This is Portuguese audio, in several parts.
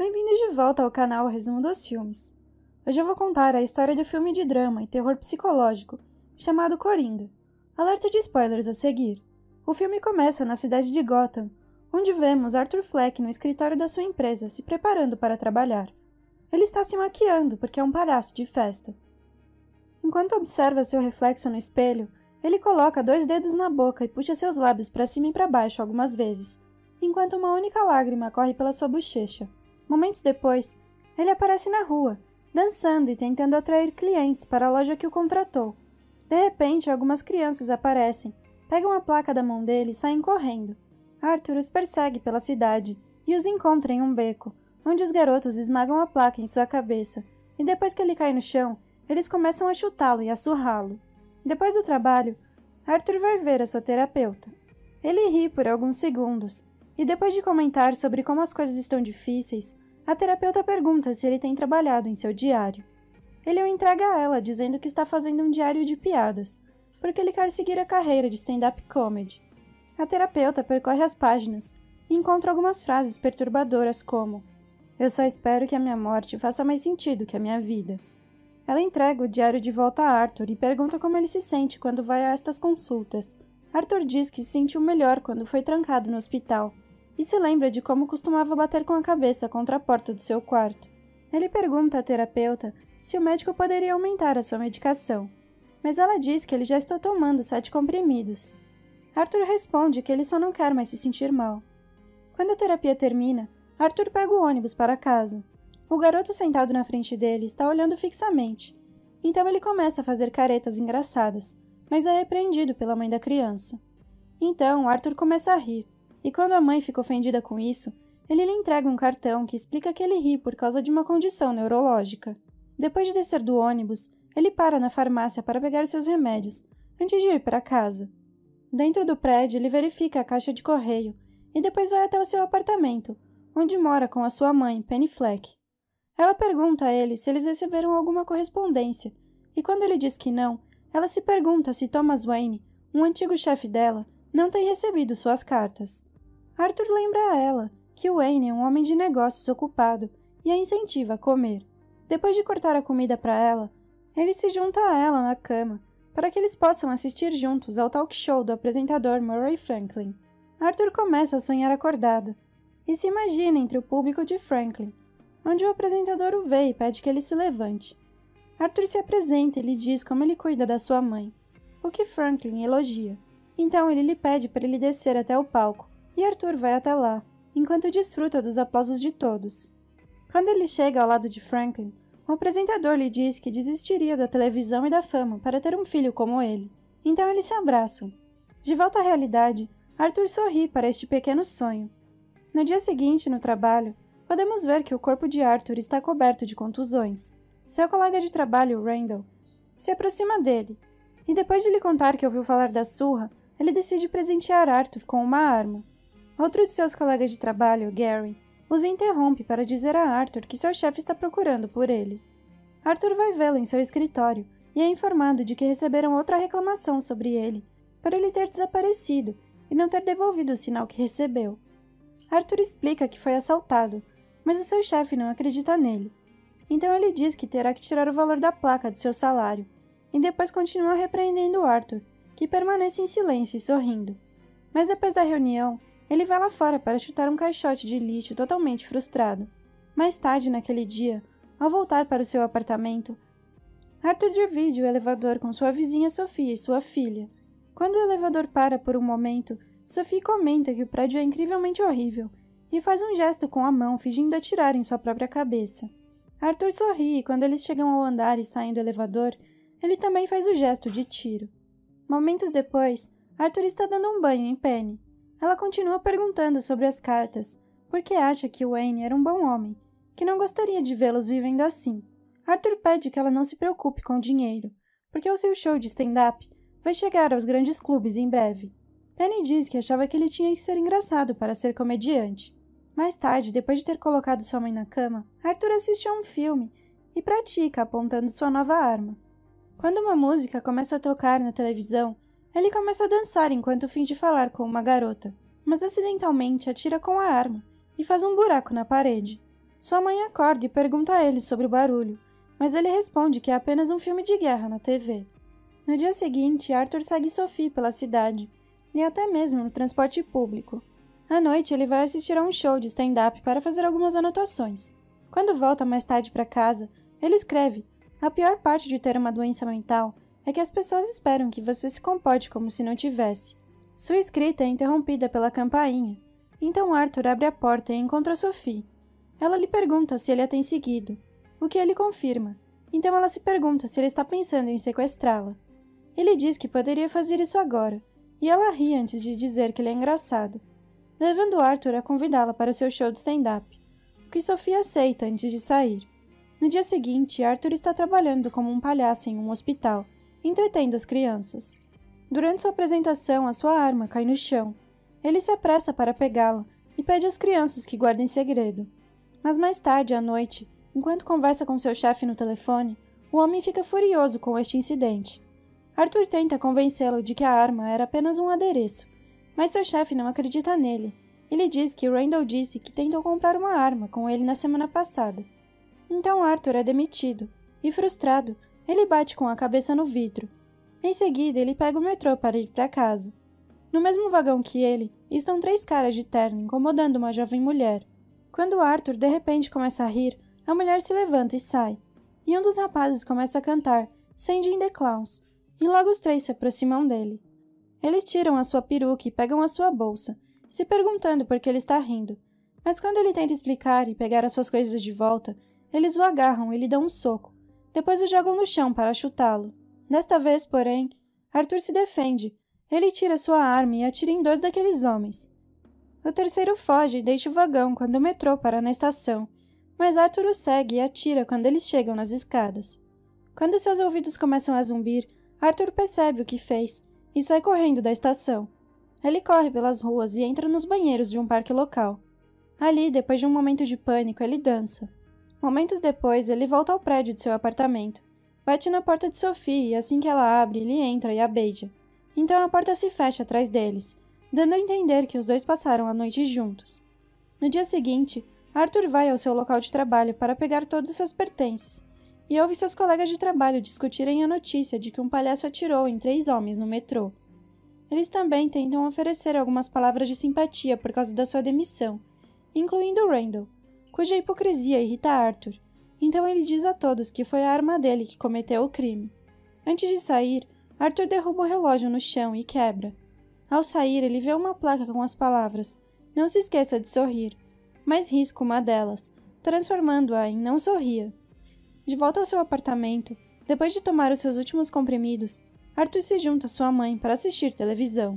Bem-vindos de volta ao canal Resumo dos Filmes. Hoje eu vou contar a história do filme de drama e terror psicológico, chamado Coringa. Alerta de spoilers a seguir. O filme começa na cidade de Gotham, onde vemos Arthur Fleck no escritório da sua empresa se preparando para trabalhar. Ele está se maquiando porque é um palhaço de festa. Enquanto observa seu reflexo no espelho, ele coloca 2 dedos na boca e puxa seus lábios para cima e para baixo algumas vezes, enquanto uma única lágrima corre pela sua bochecha. Momentos depois, ele aparece na rua, dançando e tentando atrair clientes para a loja que o contratou. De repente, algumas crianças aparecem, pegam a placa da mão dele e saem correndo. Arthur os persegue pela cidade e os encontra em um beco, onde os garotos esmagam a placa em sua cabeça, e depois que ele cai no chão, eles começam a chutá-lo e a surrá-lo. Depois do trabalho, Arthur vai ver a sua terapeuta. Ele ri por alguns segundos, e depois de comentar sobre como as coisas estão difíceis, a terapeuta pergunta se ele tem trabalhado em seu diário. Ele o entrega a ela, dizendo que está fazendo um diário de piadas, porque ele quer seguir a carreira de stand-up comedy. A terapeuta percorre as páginas e encontra algumas frases perturbadoras como: "Eu só espero que a minha morte faça mais sentido que a minha vida." Ela entrega o diário de volta a Arthur e pergunta como ele se sente quando vai a estas consultas. Arthur diz que se sentiu melhor quando foi trancado no hospital e se lembra de como costumava bater com a cabeça contra a porta do seu quarto. Ele pergunta à terapeuta se o médico poderia aumentar a sua medicação, mas ela diz que ele já está tomando 7 comprimidos. Arthur responde que ele só não quer mais se sentir mal. Quando a terapia termina, Arthur pega o ônibus para casa. O garoto sentado na frente dele está olhando fixamente, então ele começa a fazer caretas engraçadas, mas é repreendido pela mãe da criança. Então, Arthur começa a rir, e quando a mãe fica ofendida com isso, ele lhe entrega um cartão que explica que ele ri por causa de uma condição neurológica. Depois de descer do ônibus, ele para na farmácia para pegar seus remédios, antes de ir para casa. Dentro do prédio, ele verifica a caixa de correio e depois vai até o seu apartamento, onde mora com a sua mãe, Penny Fleck. Ela pergunta a ele se eles receberam alguma correspondência, e quando ele diz que não, ela se pergunta se Thomas Wayne, um antigo chefe dela, não tem recebido suas cartas. Arthur lembra a ela que Wayne é um homem de negócios ocupado e a incentiva a comer. Depois de cortar a comida para ela, ele se junta a ela na cama para que eles possam assistir juntos ao talk show do apresentador Murray Franklin. Arthur começa a sonhar acordado e se imagina entre o público de Franklin, onde o apresentador o vê e pede que ele se levante. Arthur se apresenta e lhe diz como ele cuida da sua mãe, o que Franklin elogia. Então ele lhe pede para ele descer até o palco, e Arthur vai até lá, enquanto desfruta dos aplausos de todos. Quando ele chega ao lado de Franklin, o apresentador lhe diz que desistiria da televisão e da fama para ter um filho como ele. Então eles se abraçam. De volta à realidade, Arthur sorri para este pequeno sonho. No dia seguinte, no trabalho, podemos ver que o corpo de Arthur está coberto de contusões. Seu colega de trabalho, Randall, se aproxima dele, e depois de lhe contar que ouviu falar da surra, ele decide presentear Arthur com uma arma. Outro de seus colegas de trabalho, Gary, os interrompe para dizer a Arthur que seu chefe está procurando por ele. Arthur vai vê-lo em seu escritório e é informado de que receberam outra reclamação sobre ele, por ele ter desaparecido e não ter devolvido o sinal que recebeu. Arthur explica que foi assaltado, mas o seu chefe não acredita nele. Então ele diz que terá que tirar o valor da placa de seu salário, e depois continua repreendendo Arthur, que permanece em silêncio e sorrindo. Mas depois da reunião, ele vai lá fora para chutar um caixote de lixo totalmente frustrado. Mais tarde naquele dia, ao voltar para o seu apartamento, Arthur divide o elevador com sua vizinha Sophie e sua filha. Quando o elevador para por um momento, Sophie comenta que o prédio é incrivelmente horrível e faz um gesto com a mão fingindo atirar em sua própria cabeça. Arthur sorri e quando eles chegam ao andar e saem do elevador, ele também faz o gesto de tiro. Momentos depois, Arthur está dando um banho em Penny. Ela continua perguntando sobre as cartas, porque acha que Wayne era um bom homem, que não gostaria de vê-los vivendo assim. Arthur pede que ela não se preocupe com o dinheiro, porque o seu show de stand-up vai chegar aos grandes clubes em breve. Penny diz que achava que ele tinha que ser engraçado para ser comediante. Mais tarde, depois de ter colocado sua mãe na cama, Arthur assiste a um filme e pratica apontando sua nova arma. Quando uma música começa a tocar na televisão, ele começa a dançar enquanto finge falar com uma garota, mas acidentalmente atira com a arma e faz um buraco na parede. Sua mãe acorda e pergunta a ele sobre o barulho, mas ele responde que é apenas um filme de guerra na TV. No dia seguinte, Arthur segue Sophie pela cidade, e até mesmo no transporte público. À noite, ele vai assistir a um show de stand-up para fazer algumas anotações. Quando volta mais tarde para casa, ele escreve: "A pior parte de ter uma doença mental é que as pessoas esperam que você se comporte como se não tivesse." Sua escrita é interrompida pela campainha, então Arthur abre a porta e encontra Sophie. Ela lhe pergunta se ele a tem seguido, o que ele confirma, então ela se pergunta se ele está pensando em sequestrá-la. Ele diz que poderia fazer isso agora, e ela ri antes de dizer que ele é engraçado, levando Arthur a convidá-la para o seu show de stand-up, o que Sophie aceita antes de sair. No dia seguinte, Arthur está trabalhando como um palhaço em um hospital, entretendo as crianças. Durante sua apresentação, a sua arma cai no chão. Ele se apressa para pegá-la e pede às crianças que guardem segredo. Mas mais tarde, à noite, enquanto conversa com seu chefe no telefone, o homem fica furioso com este incidente. Arthur tenta convencê-lo de que a arma era apenas um adereço, mas seu chefe não acredita nele. Ele diz que Randall disse que tentou comprar uma arma com ele na semana passada. Então Arthur é demitido, e frustrado, ele bate com a cabeça no vidro. Em seguida, ele pega o metrô para ir para casa. No mesmo vagão que ele, estão 3 caras de terno incomodando uma jovem mulher. Quando Arthur de repente começa a rir, a mulher se levanta e sai, e um dos rapazes começa a cantar Sending the Clowns, e logo os 3 se aproximam dele. Eles tiram a sua peruca e pegam a sua bolsa, se perguntando por que ele está rindo, mas quando ele tenta explicar e pegar as suas coisas de volta, eles o agarram e lhe dão um soco, depois o jogam no chão para chutá-lo. Desta vez, porém, Arthur se defende. Ele tira sua arma e atira em 2 daqueles homens. O terceiro foge e deixa o vagão quando o metrô para na estação, mas Arthur o segue e atira quando eles chegam nas escadas. Quando seus ouvidos começam a zumbir, Arthur percebe o que fez e sai correndo da estação. Ele corre pelas ruas e entra nos banheiros de um parque local. Ali, depois de um momento de pânico, ele dança. Momentos depois, ele volta ao prédio de seu apartamento. Bate na porta de Sophie e assim que ela abre, ele entra e a beija. Então a porta se fecha atrás deles, dando a entender que os 2 passaram a noite juntos. No dia seguinte, Arthur vai ao seu local de trabalho para pegar todos os seus pertences e ouve seus colegas de trabalho discutirem a notícia de que um palhaço atirou em 3 homens no metrô. Eles também tentam oferecer algumas palavras de simpatia por causa da sua demissão, incluindo Randall, cuja hipocrisia irrita Arthur, então ele diz a todos que foi a arma dele que cometeu o crime. Antes de sair, Arthur derruba o relógio no chão e quebra. Ao sair, ele vê uma placa com as palavras "Não se esqueça de sorrir", mas risca uma delas, transformando-a em "Não sorria". De volta ao seu apartamento, depois de tomar os seus últimos comprimidos, Arthur se junta à sua mãe para assistir televisão.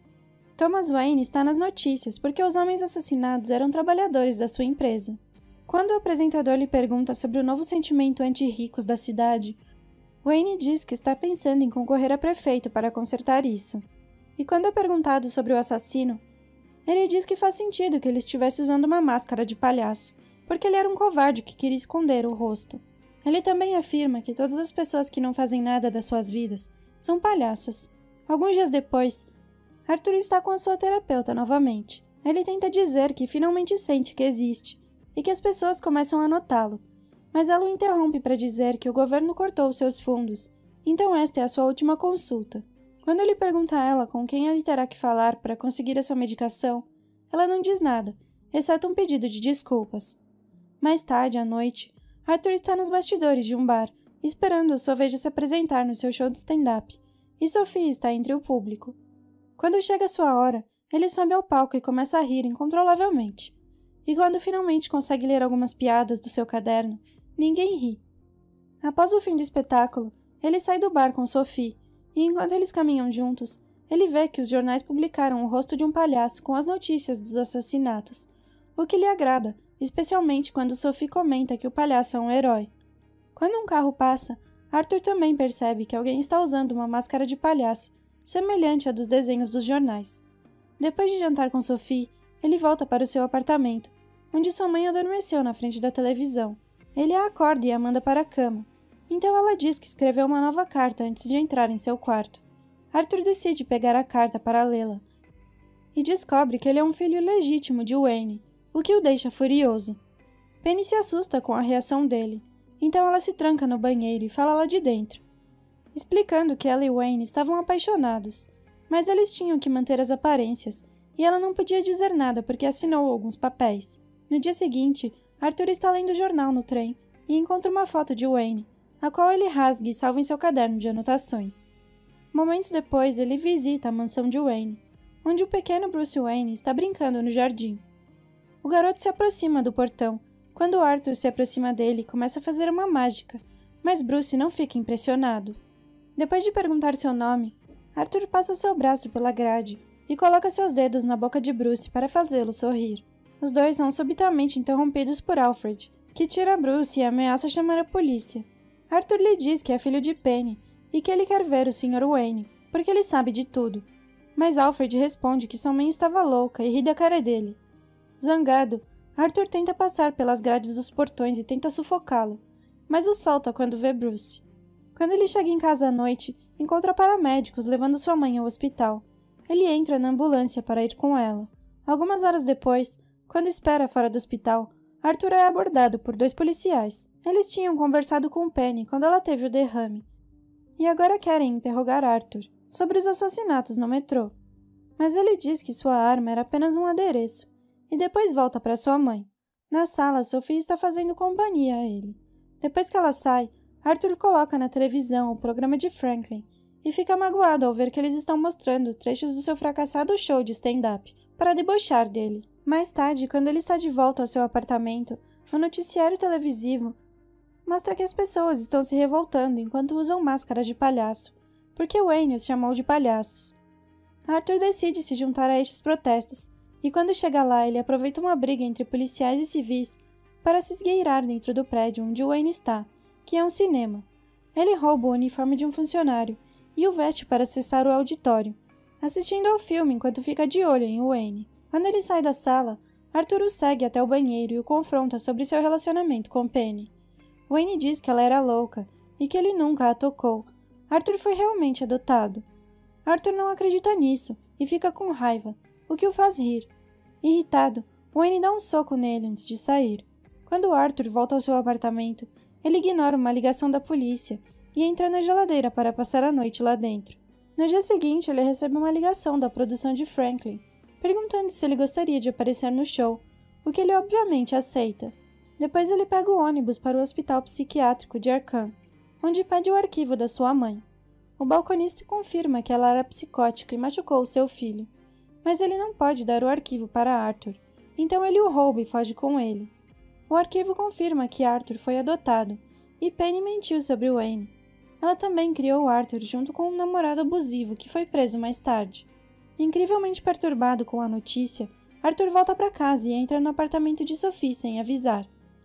Thomas Wayne está nas notícias porque os homens assassinados eram trabalhadores da sua empresa. Quando o apresentador lhe pergunta sobre o novo sentimento anti-ricos da cidade, Wayne diz que está pensando em concorrer a prefeito para consertar isso. E quando é perguntado sobre o assassino, ele diz que faz sentido que ele estivesse usando uma máscara de palhaço, porque ele era um covarde que queria esconder o rosto. Ele também afirma que todas as pessoas que não fazem nada das suas vidas são palhaças. Alguns dias depois, Arthur está com a sua terapeuta novamente. Ele tenta dizer que finalmente sente que existe e que as pessoas começam a notá-lo, mas ela o interrompe para dizer que o governo cortou seus fundos, então esta é a sua última consulta. Quando ele pergunta a ela com quem ele terá que falar para conseguir a sua medicação, ela não diz nada, exceto um pedido de desculpas. Mais tarde, à noite, Arthur está nos bastidores de um bar, esperando a sua vez de se apresentar no seu show de stand-up, e Sophie está entre o público. Quando chega a sua hora, ele sobe ao palco e começa a rir incontrolavelmente. E quando finalmente consegue ler algumas piadas do seu caderno, ninguém ri. Após o fim do espetáculo, ele sai do bar com Sophie, e enquanto eles caminham juntos, ele vê que os jornais publicaram o rosto de um palhaço com as notícias dos assassinatos, o que lhe agrada, especialmente quando Sophie comenta que o palhaço é um herói. Quando um carro passa, Arthur também percebe que alguém está usando uma máscara de palhaço, semelhante à dos desenhos dos jornais. Depois de jantar com Sophie, ele volta para o seu apartamento, onde sua mãe adormeceu na frente da televisão. Ele a acorda e a manda para a cama. Então ela diz que escreveu uma nova carta antes de entrar em seu quarto. Arthur decide pegar a carta para lê-la e descobre que ele é um filho legítimo de Wayne, o que o deixa furioso. Penny se assusta com a reação dele, então ela se tranca no banheiro e fala lá de dentro, explicando que ela e Wayne estavam apaixonados, mas eles tinham que manter as aparências, e ela não podia dizer nada porque assinou alguns papéis. No dia seguinte, Arthur está lendo o jornal no trem e encontra uma foto de Wayne, a qual ele rasga e salva em seu caderno de anotações. Momentos depois, ele visita a mansão de Wayne, onde o pequeno Bruce Wayne está brincando no jardim. O garoto se aproxima do portão, quando Arthur se aproxima dele e começa a fazer uma mágica, mas Bruce não fica impressionado. Depois de perguntar seu nome, Arthur passa seu braço pela grade e coloca seus dedos na boca de Bruce para fazê-lo sorrir. Os dois são subitamente interrompidos por Alfred, que tira Bruce e ameaça chamar a polícia. Arthur lhe diz que é filho de Penny e que ele quer ver o Sr. Wayne, porque ele sabe de tudo. Mas Alfred responde que sua mãe estava louca e ri da cara dele. Zangado, Arthur tenta passar pelas grades dos portões e tenta sufocá-lo, mas o solta quando vê Bruce. Quando ele chega em casa à noite, encontra paramédicos levando sua mãe ao hospital. Ele entra na ambulância para ir com ela. Algumas horas depois, quando espera fora do hospital, Arthur é abordado por 2 policiais. Eles tinham conversado com Penny quando ela teve o derrame, e agora querem interrogar Arthur sobre os assassinatos no metrô. Mas ele diz que sua arma era apenas um adereço, e depois volta para sua mãe. Na sala, Sophie está fazendo companhia a ele. Depois que ela sai, Arthur coloca na televisão o programa de Franklin e fica magoado ao ver que eles estão mostrando trechos do seu fracassado show de stand-up para debochar dele. Mais tarde, quando ele está de volta ao seu apartamento, o noticiário televisivo mostra que as pessoas estão se revoltando enquanto usam máscaras de palhaço, porque Wayne os chamou de palhaços. Arthur decide se juntar a estes protestos, e quando chega lá, ele aproveita uma briga entre policiais e civis para se esgueirar dentro do prédio onde Wayne está, que é um cinema. Ele rouba o uniforme de um funcionário e o veste para acessar o auditório, assistindo ao filme enquanto fica de olho em Wayne. Quando ele sai da sala, Arthur o segue até o banheiro e o confronta sobre seu relacionamento com Penny. Wayne diz que ela era louca e que ele nunca a tocou. Arthur foi realmente adotado. Arthur não acredita nisso e fica com raiva, o que o faz rir. Irritado, Wayne dá um soco nele antes de sair. Quando Arthur volta ao seu apartamento, ele ignora uma ligação da polícia e entra na geladeira para passar a noite lá dentro. No dia seguinte, ele recebe uma ligação da produção de Franklin, perguntando se ele gostaria de aparecer no show, o que ele obviamente aceita. Depois ele pega o ônibus para o hospital psiquiátrico de Arkham, onde pede o arquivo da sua mãe. O balconista confirma que ela era psicótica e machucou seu filho, mas ele não pode dar o arquivo para Arthur, então ele o rouba e foge com ele. O arquivo confirma que Arthur foi adotado, e Penny mentiu sobre Wayne. Ela também criou Arthur junto com um namorado abusivo que foi preso mais tarde. Incrivelmente perturbado com a notícia, Arthur volta para casa e entra no apartamento de Sophie sem avisar.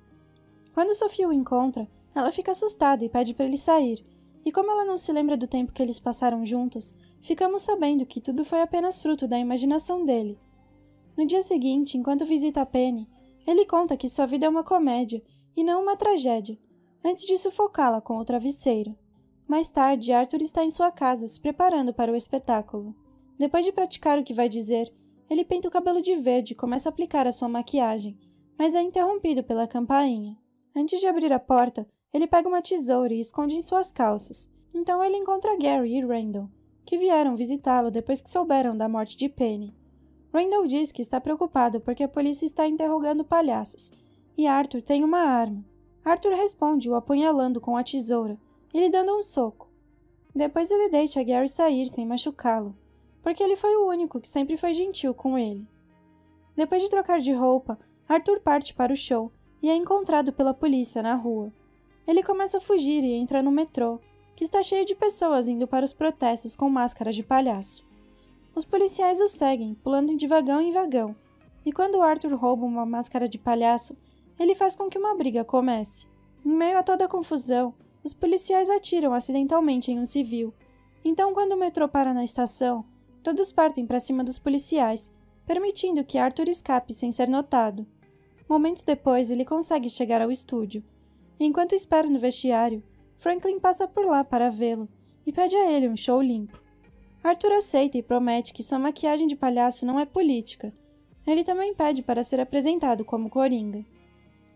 Quando Sophie o encontra, ela fica assustada e pede para ele sair, e como ela não se lembra do tempo que eles passaram juntos, ficamos sabendo que tudo foi apenas fruto da imaginação dele. No dia seguinte, enquanto visita Penny, ele conta que sua vida é uma comédia e não uma tragédia, antes de sufocá-la com o travesseiro. Mais tarde, Arthur está em sua casa, se preparando para o espetáculo. Depois de praticar o que vai dizer, ele pinta o cabelo de verde e começa a aplicar a sua maquiagem, mas é interrompido pela campainha. Antes de abrir a porta, ele pega uma tesoura e esconde em suas calças. Então ele encontra Gary e Randall, que vieram visitá-lo depois que souberam da morte de Penny. Randall diz que está preocupado porque a polícia está interrogando palhaços, e Arthur tem uma arma. Arthur responde o apunhalando com a tesoura e lhe dando um soco. Depois ele deixa Gary sair sem machucá-lo, porque ele foi o único que sempre foi gentil com ele. Depois de trocar de roupa, Arthur parte para o show e é encontrado pela polícia na rua. Ele começa a fugir e entra no metrô, que está cheio de pessoas indo para os protestos com máscaras de palhaço. Os policiais o seguem, pulando de vagão em vagão, e quando Arthur rouba uma máscara de palhaço, ele faz com que uma briga comece. Em meio a toda a confusão, os policiais atiram acidentalmente em um civil. Então, quando o metrô para na estação, todos partem para cima dos policiais, permitindo que Arthur escape sem ser notado. Momentos depois, ele consegue chegar ao estúdio. Enquanto espera no vestiário, Franklin passa por lá para vê-lo e pede a ele um show limpo. Arthur aceita e promete que sua maquiagem de palhaço não é política. Ele também pede para ser apresentado como Coringa.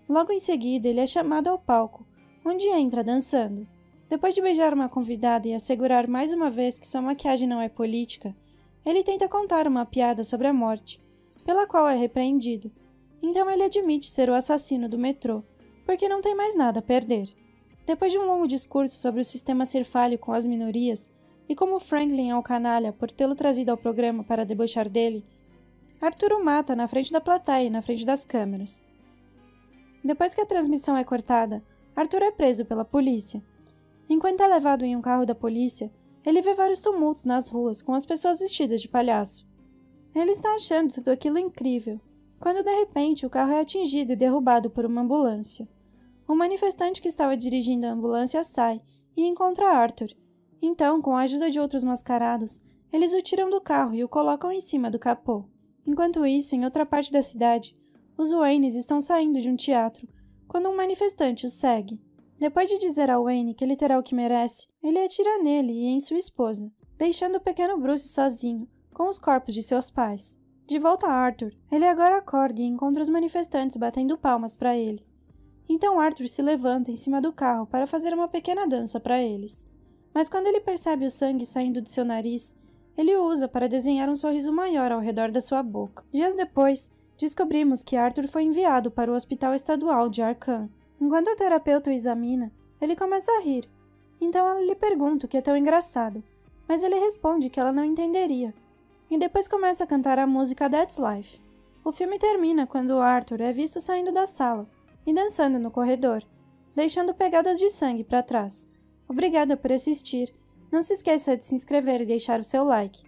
Logo em seguida, ele é chamado ao palco, onde entra dançando. Depois de beijar uma convidada e assegurar mais uma vez que sua maquiagem não é política, ele tenta contar uma piada sobre a morte, pela qual é repreendido. Então ele admite ser o assassino do metrô, porque não tem mais nada a perder. Depois de um longo discurso sobre o sistema ser falho com as minorias, e como Franklin é um canalha por tê-lo trazido ao programa para debochar dele, Arthur o mata na frente da plateia e na frente das câmeras. Depois que a transmissão é cortada, Arthur é preso pela polícia. Enquanto é levado em um carro da polícia, ele vê vários tumultos nas ruas com as pessoas vestidas de palhaço. Ele está achando tudo aquilo incrível, quando de repente o carro é atingido e derrubado por uma ambulância. O manifestante que estava dirigindo a ambulância sai e encontra Arthur. Então, com a ajuda de outros mascarados, eles o tiram do carro e o colocam em cima do capô. Enquanto isso, em outra parte da cidade, os Waynes estão saindo de um teatro, quando um manifestante os segue. Depois de dizer a Wayne que ele terá o que merece, ele atira nele e em sua esposa, deixando o pequeno Bruce sozinho, com os corpos de seus pais. De volta a Arthur, ele agora acorda e encontra os manifestantes batendo palmas para ele. Então Arthur se levanta em cima do carro para fazer uma pequena dança para eles. Mas quando ele percebe o sangue saindo de seu nariz, ele o usa para desenhar um sorriso maior ao redor da sua boca. Dias depois, descobrimos que Arthur foi enviado para o Hospital Estadual de Arkham. Enquanto a terapeuta o examina, ele começa a rir. Então ela lhe pergunta o que é tão engraçado, mas ele responde que ela não entenderia. E depois começa a cantar a música That's Life. O filme termina quando Arthur é visto saindo da sala e dançando no corredor, deixando pegadas de sangue para trás. Obrigada por assistir. Não se esqueça de se inscrever e deixar o seu like.